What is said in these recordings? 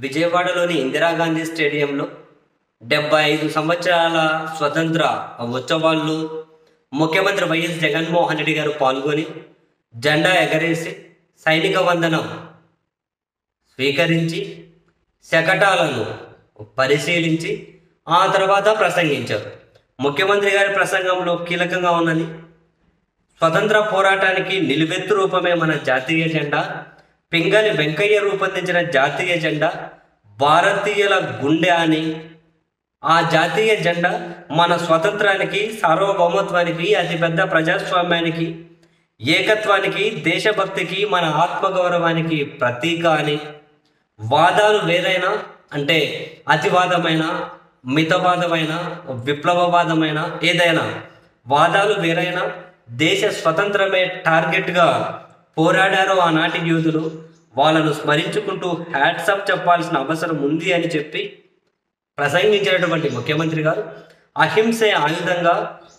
విజయవాడలోని ఇందిరాగాంధీ స్టేడియంలో 75 సంవత్సరాల స్వతంత్ర ఉత్సవాల్లో ముఖ్యమంత్రి వైఎస్ జగన్మోహన్ రెడ్డి గారు పాల్గొని జెండా ఎగరేసి సైనిక వందనం స్వీకరించి శకటాలను పరిశీలించి ఆ తర్వాత ప్రసంగించారు. ముఖ్యమంత్రి గారి ప్రసంగంలో కీలకంగా ఉన్నది స్వతంత్ర పోరాటానికి నిలువెత్తు రూపమే మన జాతీయ జెండా, పింగళి వెంకయ్య రూపొందించిన జాతీయ జెండా భారతీయుల గుండె అని, ఆ జాతీయ జెండా మన స్వతంత్రానికి, సార్వభౌమత్వానికి, అతిపెద్ద ప్రజాస్వామ్యానికి, ఏకత్వానికి, దేశభక్తికి, మన ఆత్మగౌరవానికి ప్రతీక అని, వాదాలు వేరైనా అంటే అతివాదమైన, మితవాదమైన, విప్లవవాదమైన ఏదైనా వాదాలు వేరైనా దేశ స్వతంత్రమే టార్గెట్గా పోరాడారో ఆనాటి యోధులు, వాళ్ళను స్మరించుకుంటూ హ్యాట్సప్ చెప్పాల్సిన అవసరం ఉంది అని చెప్పి ప్రసంగించినటువంటి ముఖ్యమంత్రి గారు అహింసే ఆయుధంగా,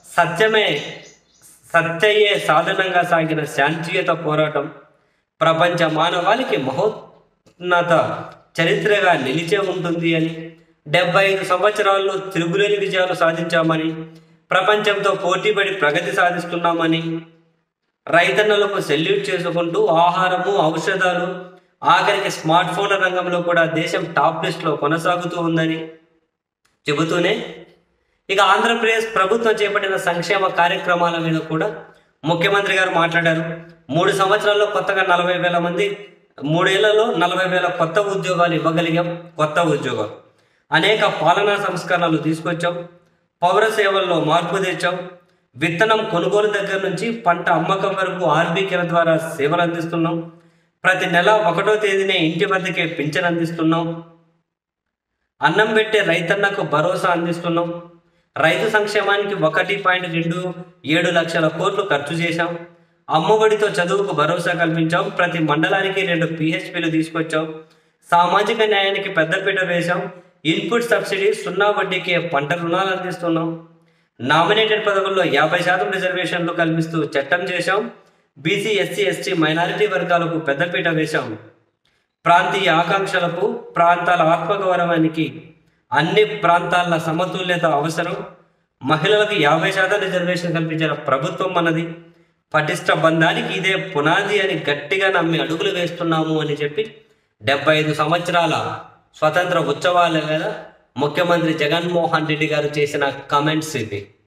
సత్యయే సాధనంగా సాగిన శాంతియుత పోరాటం ప్రపంచ మానవాళికి మహోన్నత చరిత్రగా నిలిచే ఉంటుంది అని, 75 సంవత్సరాల్లో తిరుగులేని విజయాలు సాధించామని, ప్రపంచంతో పోటీపడి ప్రగతి సాధిస్తున్నామని, రైతన్నలకు సెల్యూట్ చేసుకుంటూ ఆహారము, ఔషధాలు, ఆఖరికి స్మార్ట్ ఫోన్ల రంగంలో కూడా దేశం టాప్ లిస్ట్లో కొనసాగుతూ ఉందని చెబుతూనే ఇక ఆంధ్రప్రదేశ్ ప్రభుత్వం చేపట్టిన సంక్షేమ కార్యక్రమాల మీద కూడా ముఖ్యమంత్రి గారు మాట్లాడారు. 3 సంవత్సరాల్లో కొత్తగా 40,000 మంది, 3 ఏళ్లలో 40,000 కొత్త ఉద్యోగాలు ఇవ్వగలిగాం. కొత్త ఉద్యోగాలు, అనేక పాలనా సంస్కరణలు తీసుకొచ్చాం, పౌర సేవల్లో మార్పు తెచ్చాం, విత్తనం కొనుగోలు దగ్గర నుంచి పంట అమ్మకం వరకు ఆర్బీకేల ద్వారా సేవలు అందిస్తున్నాం, ప్రతి నెల 1వ తేదీనే ఇంటి వద్దకే పింఛన్ అందిస్తున్నాం, అన్నం పెట్టే రైతన్నకు భరోసా అందిస్తున్నాం, రైతు సంక్షేమానికి 1.27 లక్షల కోట్లు ఖర్చు చేశాం, అమ్మఒడితో చదువుకు భరోసా కల్పించాం, ప్రతి మండలానికి 2 PHPలు తీసుకొచ్చాం, సామాజిక న్యాయానికి పెద్దపీట వేశాం, ఇన్పుట్ సబ్సిడీ, 0 వడ్డీకే పంట రుణాలు అందిస్తున్నాం, నామినేటెడ్ పదవుల్లో 50% రిజర్వేషన్లు కల్పిస్తూ చట్టం చేశాం, బీసీ, ఎస్సీ, ఎస్టీ, మైనారిటీ వర్గాలకు పెద్దపీట వేశాం, ప్రాంతీయ ఆకాంక్షలకు, ప్రాంతాల ఆత్మగౌరవానికి, అన్ని ప్రాంతాల సమతుల్యత అవసరం, మహిళలకు 50% రిజర్వేషన్ కల్పించిన ప్రభుత్వం మనది, పటిష్ట బంధానికి ఇదే పునాది అని గట్టిగా నమ్మి అడుగులు వేస్తున్నాము అని చెప్పి 75 సంవత్సరాల స్వతంత్ర ఉత్సవాల మీద ముఖ్యమంత్రి జగన్మోహన్ రెడ్డి గారు చేసిన కమెంట్స్ ఇవి.